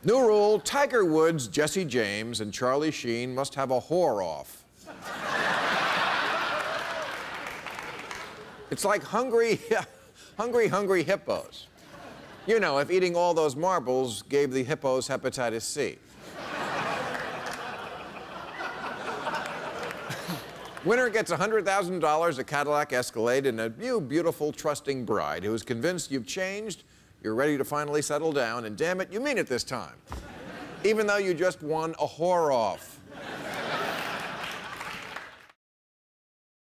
New rule, Tiger Woods, Jesse James, and Charlie Sheen must have a whore off. It's like hungry hippos. You know, if eating all those marbles gave the hippos hepatitis C. Winner gets $100,000, a Cadillac Escalade, and a new, beautiful, trusting bride who is convinced you've changed, you're ready to finally settle down, and damn it, you mean it this time. Even though you just won a whore off.